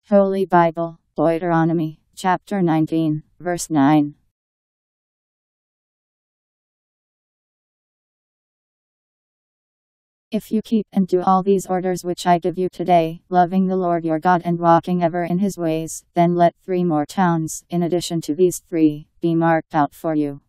Holy Bible Deuteronomy Chapter 19, verse 9. If you keep and do all these orders which I give you today, loving the Lord your God and walking ever in his ways, then let 3 more towns, in addition to these 3, be marked out for you.